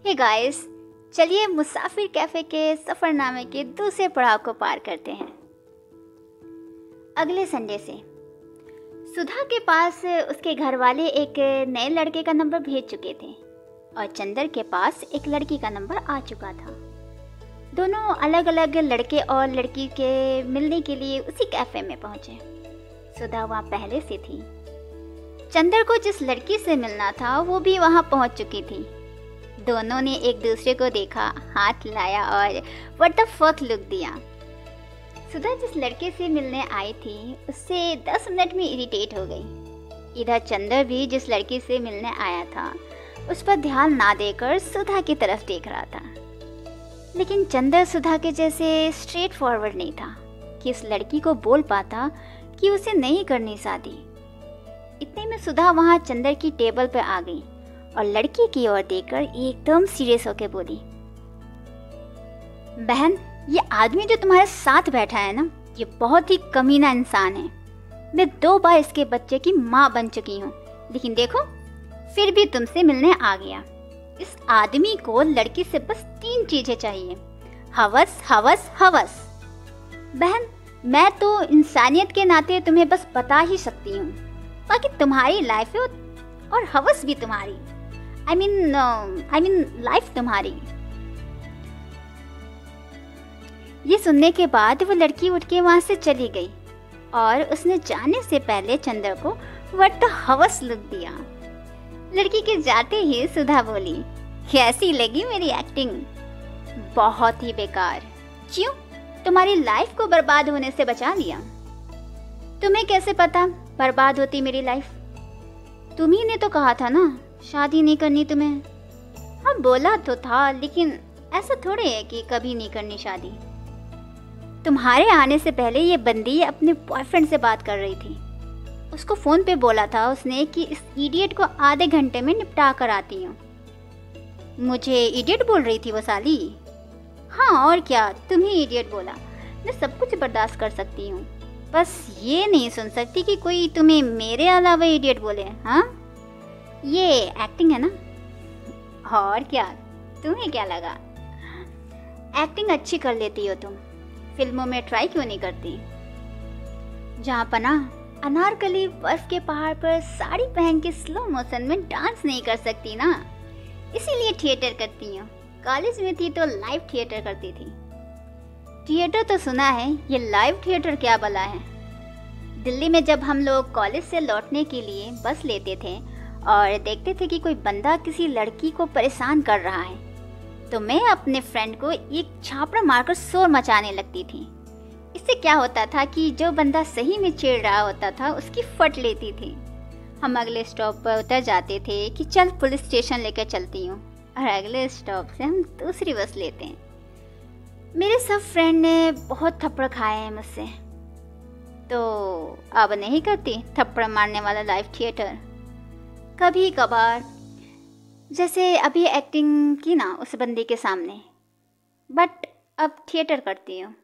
Hey guys, चलिए मुसाफिर cafe के सफ़रनामे के दूसरे पड़ाव को पार करते हैं। अगले संडे से सुधा के पास उसके घर वाले एक नए लड़के का नंबर भेज चुके थे और चंदर के पास एक लड़की का नंबर आ चुका था। दोनों अलग अलग लड़के और लड़की के मिलने के लिए उसी कैफ़े में पहुंचे। सुधा वहाँ पहले से थी। चंदर को जिस लड़की से मिलना था वो भी वहाँ पहुँच चुकी थी। दोनों ने एक दूसरे को देखा, हाथ लाया और व्हाट द फक लुक दिया। सुधा जिस लड़के से मिलने आई थी उससे 10 मिनट में इरिटेट हो गई। इधर चंदर भी जिस लड़की से मिलने आया था उस पर ध्यान ना देकर सुधा की तरफ देख रहा था। लेकिन चंदर सुधा के जैसे स्ट्रेट फॉरवर्ड नहीं था कि इस लड़की को बोल पाता कि उसे नहीं करनी शादी। इतने में सुधा वहाँ चंदर की टेबल पर आ गई और लड़की की ओर देखकर एकदम सीरियस होकर बोली, बहन, ये आदमी जो तुम्हारे साथ बैठा है ना, ये बहुत ही कमीना इंसान है। मैं 2 बार इसके बच्चे की माँ बन चुकी हूँ, लेकिन देखो फिर भी तुमसे मिलने आ गया। इस आदमी को लड़की से बस 3 चीजें चाहिए, हवस हवस हवस। बहन, मैं तो इंसानियत के नाते तुम्हें बस बता ही सकती हूँ, बाकी तुम्हारी लाइफ है और हवस भी तुम्हारी। I mean लाइफ तुम्हारी। ये सुनने के बाद वो लड़की उठ के वहां से चली गई और उसने जाने से पहले चंदर को व्हाट द हवस लुक दिया। लड़की के जाते ही सुधा बोली, कैसी लगी मेरी एक्टिंग? बहुत ही बेकार। क्यों? तुम्हारी लाइफ को बर्बाद होने से बचा लिया। तुम्हें कैसे पता बर्बाद होती मेरी लाइफ? तुम्ही ने तो कहा था ना शादी नहीं करनी तुम्हें। हाँ, बोला तो था, लेकिन ऐसा थोड़े है कि कभी नहीं करनी शादी। तुम्हारे आने से पहले ये बंदी अपने बॉयफ्रेंड से बात कर रही थी। उसको फोन पे बोला था उसने कि इस इडियट को आधे घंटे में निपटा कर आती हूँ। मुझे इडियट बोल रही थी वो साली? हाँ और क्या, तुम्हें इडियट बोला। मैं सब कुछ बर्दाश्त कर सकती हूँ, बस ये नहीं सुन सकती कि कोई तुम्हें मेरे अलावा इडियट बोले। हाँ, ये एक्टिंग है ना? और क्या, तुम्हें क्या लगा? एक्टिंग अच्छी कर लेती हो तुम, फिल्मों में ट्राई क्यों नहीं करती? जहाँ पना अनारकली बर्फ के पहाड़ पर साड़ी पहन के स्लो मोशन में डांस नहीं कर सकती ना, इसीलिए थिएटर करती हूँ। कॉलेज में थी तो लाइव थिएटर करती थी। थिएटर तो सुना है, ये लाइव थिएटर क्या भला है? दिल्ली में जब हम लोग कॉलेज से लौटने के लिए बस लेते थे और देखते थे कि कोई बंदा किसी लड़की को परेशान कर रहा है, तो मैं अपने फ्रेंड को एक छापड़ा मारकर शोर मचाने लगती थी। इससे क्या होता था कि जो बंदा सही में चिढ़ रहा होता था उसकी फट लेती थी। हम अगले स्टॉप पर उतर जाते थे कि चल पुलिस स्टेशन लेकर चलती हूँ, और अगले स्टॉप से हम दूसरी बस लेते हैं। मेरे सब फ्रेंड ने बहुत थप्पड़ खाए हैं मुझसे, तो अब नहीं करती थप्पड़ मारने वाला लाइव थिएटर। कभी कभार, जैसे अभी एक्टिंग की ना उस बंदी के सामने, बट अब थिएटर करती हूँ।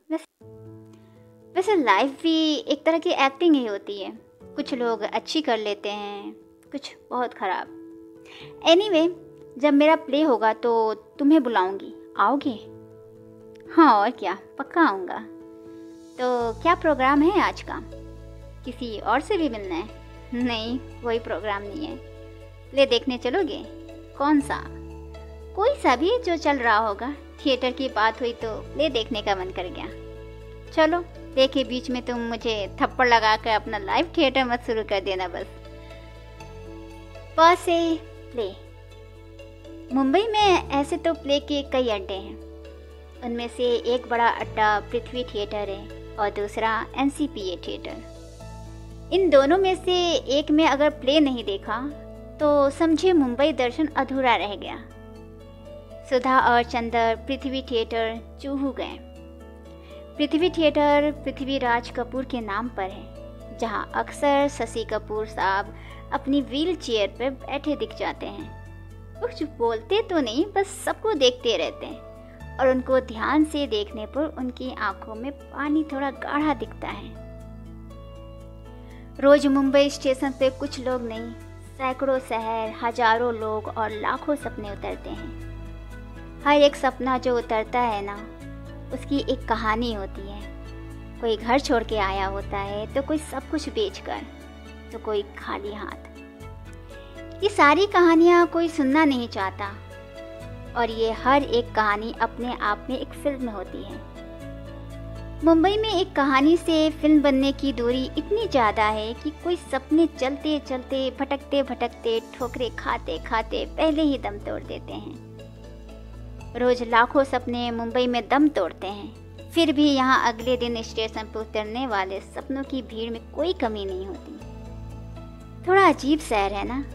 वैसे लाइफ भी एक तरह की एक्टिंग ही होती है। कुछ लोग अच्छी कर लेते हैं, कुछ बहुत ख़राब। एनीवे, जब मेरा प्ले होगा तो तुम्हें बुलाऊंगी, आओगे? हाँ और क्या, पक्का आऊँगा। तो क्या प्रोग्राम है आज का? किसी और से भी मिलना है? नहीं, कोई प्रोग्राम नहीं है। प्ले देखने चलोगे? कौन सा? कोई सा भी जो चल रहा होगा। थिएटर की बात हुई तो प्ले देखने का मन कर गया। चलो, प्ले के बीच में तुम मुझे थप्पड़ लगा कर अपना लाइव थिएटर मत शुरू कर देना बस। बस से प्ले। मुंबई में ऐसे तो प्ले के कई अड्डे हैं। उनमें से एक बड़ा अड्डा पृथ्वी थिएटर है और दूसरा NCPA थिएटर। इन दोनों में से एक में अगर प्ले नहीं देखा तो समझे मुंबई दर्शन अधूरा रह गया। सुधा और चंदर पृथ्वी थिएटर चूहू गए। पृथ्वी थिएटर पृथ्वीराज कपूर के नाम पर है, जहां अक्सर शशि कपूर साहब अपनी व्हील चेयर पर बैठे दिख जाते हैं। कुछ बोलते तो नहीं, बस सबको देखते रहते हैं और उनको ध्यान से देखने पर उनकी आंखों में पानी थोड़ा गाढ़ा दिखता है। रोज मुंबई स्टेशन पे कुछ लोग नहीं, सैकड़ों शहर, हजारों लोग और लाखों सपने उतरते हैं। हर एक सपना जो उतरता है ना, उसकी एक कहानी होती है। कोई घर छोड़ के आया होता है, तो कोई सब कुछ बेचकर, तो कोई खाली हाथ। ये सारी कहानियाँ कोई सुनना नहीं चाहता, और ये हर एक कहानी अपने आप में एक फिल्म होती है। मुंबई में एक कहानी से फिल्म बनने की दूरी इतनी ज़्यादा है कि कोई सपने चलते चलते, भटकते भटकते, ठोकरे खाते खाते पहले ही दम तोड़ देते हैं। रोज लाखों सपने मुंबई में दम तोड़ते हैं, फिर भी यहाँ अगले दिन स्टेशन पर उतरने वाले सपनों की भीड़ में कोई कमी नहीं होती। थोड़ा अजीब शहर है ना।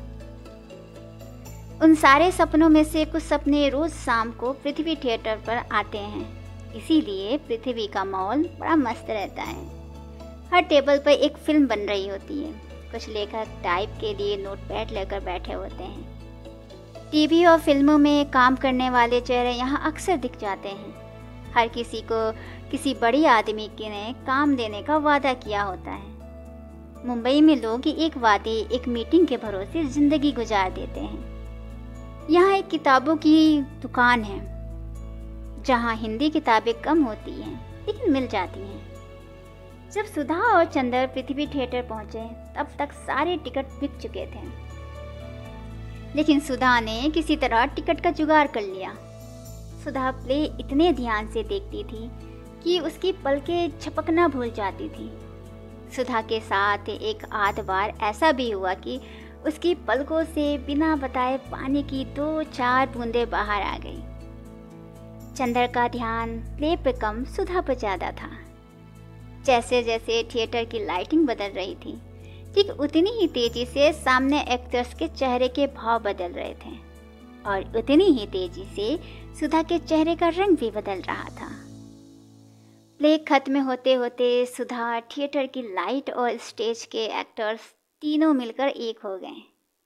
उन सारे सपनों में से कुछ सपने रोज शाम को पृथ्वी थिएटर पर आते हैं, इसीलिए पृथ्वी का माहौल बड़ा मस्त रहता है। हर टेबल पर एक फिल्म बन रही होती है। कुछ लेखक टाइप के लिए नोटपैड लेकर बैठे होते हैं। टीवी और फिल्मों में काम करने वाले चेहरे यहाँ अक्सर दिख जाते हैं। हर किसी को किसी बड़ी आदमी के ने काम देने का वादा किया होता है। मुंबई में लोग एक वादे, एक मीटिंग के भरोसे जिंदगी गुजार देते हैं। यहाँ एक किताबों की दुकान है, जहाँ हिंदी किताबें कम होती हैं लेकिन मिल जाती हैं। जब सुधा और चंदर पृथ्वी थिएटर पहुँचे तब तक सारे टिकट बिक चुके थे, लेकिन सुधा ने किसी तरह टिकट का जुगाड़ कर लिया। सुधा प्ले इतने ध्यान से देखती थी कि उसकी पलकें झपकना भूल जाती थी। सुधा के साथ एक आध बार ऐसा भी हुआ कि उसकी पलकों से बिना बताए पानी की 2-4 बूंदें बाहर आ गई। चंदर का ध्यान प्ले पे कम, सुधा पर ज़्यादा था। जैसे जैसे थिएटर की लाइटिंग बदल रही थी, ठीक उतनी ही तेजी से सामने एक्टर्स के चेहरे के भाव बदल रहे थे, और उतनी ही तेजी से सुधा के चेहरे का रंग भी बदल रहा था। प्ले खत्म होते होते सुधा, थिएटर की लाइट और स्टेज के एक्टर्स तीनों मिलकर एक हो गए।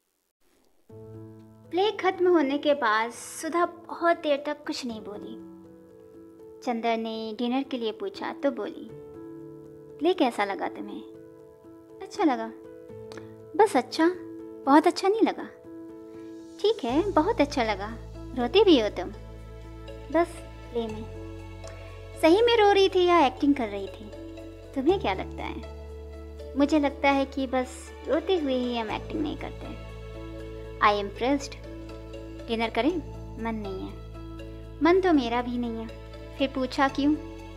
प्ले खत्म होने के बाद सुधा बहुत देर तक कुछ नहीं बोली। चंदर ने डिनर के लिए पूछा तो बोली, प्ले कैसा लगा तुम्हें? अच्छा लगा। बस अच्छा? बहुत अच्छा नहीं लगा? ठीक है, बहुत अच्छा लगा। रोती भी हो तुम? बस प्ले में। सही में रो रही थी या एक्टिंग कर रही थी? तुम्हें क्या लगता है? मुझे लगता है कि बस रोते हुए ही हम एक्टिंग नहीं करते। I am impressed. डिनर करें? मन नहीं है। मन तो मेरा भी नहीं है। फिर पूछा क्यों?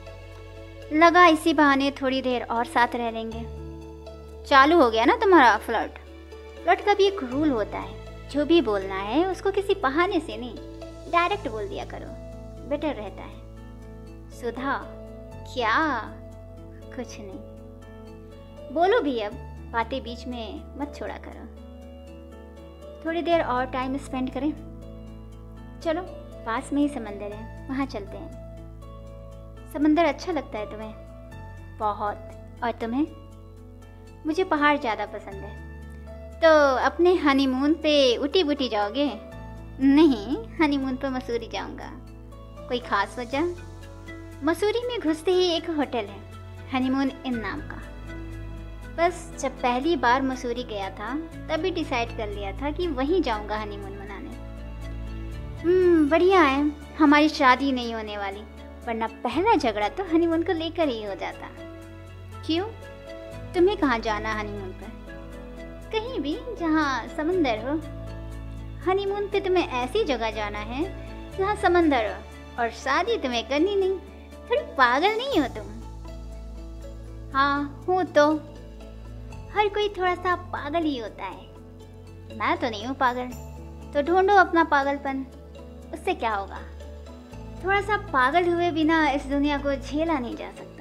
लगा इसी बहाने थोड़ी देर और साथ रह लेंगे। चालू हो गया ना तुम्हारा फ्लर्ट। फ्लर्ट का भी एक रूल होता है, जो भी बोलना है उसको किसी बहाने से नहीं, डायरेक्ट बोल दिया करो, बेटर रहता है। सुधा, क्या? कुछ नहीं। बोलो भी अब, बातें बीच में मत छोड़ा करो। थोड़ी देर और टाइम स्पेंड करें? चलो, पास में ही समंदर है, वहाँ चलते हैं। समंदर अच्छा लगता है तुम्हें? बहुत। और तुम्हें? मुझे पहाड़ ज़्यादा पसंद है। तो अपने हनीमून पे ऊटी बूटी जाओगे? नहीं, हनीमून पे मसूरी जाऊँगा। कोई ख़ास वजह? मसूरी में घुसते ही एक होटल है, हनीमून इन नाम का। बस जब पहली बार मसूरी गया था तभी डिसाइड कर लिया था कि वहीं जाऊंगा हनीमून मनाने। बढ़िया है, हमारी शादी नहीं होने वाली, वरना पहला झगड़ा तो हनीमून को लेकर ही हो जाता। क्यों? तुम्हें कहाँ जाना हनीमून पर? कहीं भी जहाँ समंदर हो। हनीमून पे तुम्हें ऐसी जगह जाना है जहाँ समंदर हो, और शादी तुम्हें करनी नहीं। थोड़ी पागल नहीं हो तुम? हाँ हूँ तो। हर कोई थोड़ा सा पागल ही होता है। मैं तो नहीं हूँ पागल, तो ढूंढो अपना पागलपन, उससे क्या होगा। थोड़ा सा पागल हुए बिना इस दुनिया को झेला नहीं जा सकता।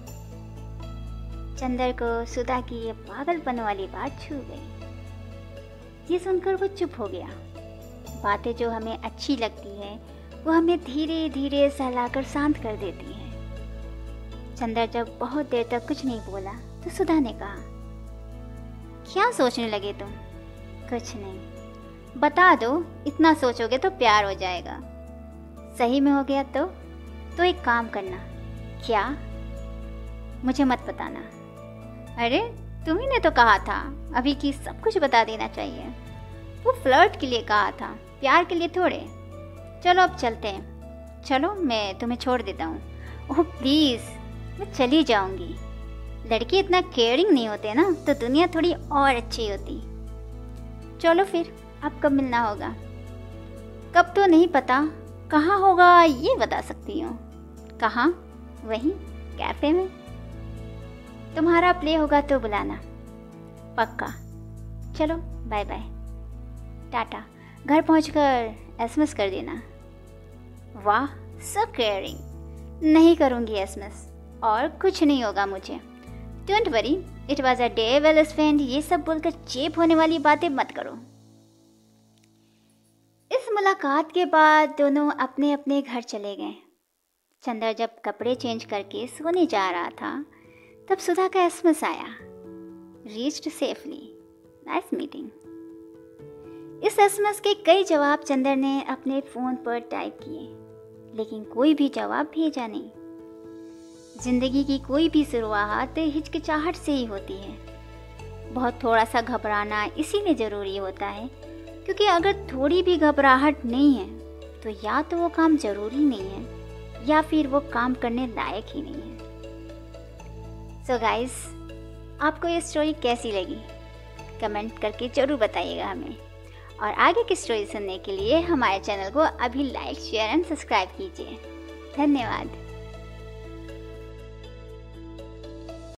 चंदर को सुधा की ये पागलपन वाली बात छू गई। ये सुनकर वो चुप हो गया। बातें जो हमें अच्छी लगती है वो हमें धीरे धीरे सहलाकर शांत कर देती है। चंदर जब बहुत देर तक कुछ नहीं बोला तो सुधा ने कहा, क्या सोचने लगे तुम? कुछ नहीं। बता दो, इतना सोचोगे तो प्यार हो जाएगा। सही में हो गया तो एक काम करना। क्या? मुझे मत बताना। अरे तुम्ही ने तो कहा था अभी कि सब कुछ बता देना चाहिए। वो फ्लर्ट के लिए कहा था, प्यार के लिए थोड़े। चलो अब चलते हैं। चलो मैं तुम्हें छोड़ देता हूँ। ओह प्लीज़, मैं चली जाऊँगी। लड़के इतना केयरिंग नहीं होते ना, तो दुनिया थोड़ी और अच्छी होती। चलो फिर, अब कब मिलना होगा? कब तो नहीं पता, कहाँ होगा ये बता सकती हूँ। कहाँ? वहीं कैफ़े में। तुम्हारा प्ले होगा तो बुलाना। पक्का। चलो बाय बाय, टाटा। घर पहुंचकर एसएमएस कर देना। वाह, सो केयरिंग। नहीं करूँगी एसएमएस, और कुछ नहीं होगा मुझे। Don't worry, it was a day well spend. ये सब बोलकर चेप होने वाली बातें मत करो। इस मुलाकात के बाद दोनों अपने अपने घर चले गए। चंदर जब कपड़े चेंज करके सोने जा रहा था, तब सुधा का एसएमएस आया। Reached safely, nice meeting. इस एसएमएस के कई जवाब चंदर ने अपने फ़ोन पर टाइप किए, लेकिन कोई भी जवाब भेजा नहीं। जिंदगी की कोई भी शुरुआत हिचकिचाहट से ही होती है। बहुत थोड़ा सा घबराना इसीलिए ज़रूरी होता है, क्योंकि अगर थोड़ी भी घबराहट नहीं है तो या तो वो काम ज़रूरी नहीं है, या फिर वो काम करने लायक ही नहीं है। सो गाइस, आपको ये स्टोरी कैसी लगी कमेंट करके ज़रूर बताइएगा हमें। और आगे की स्टोरी सुनने के लिए हमारे चैनल को अभी लाइक, शेयर एंड सब्सक्राइब कीजिए। धन्यवाद।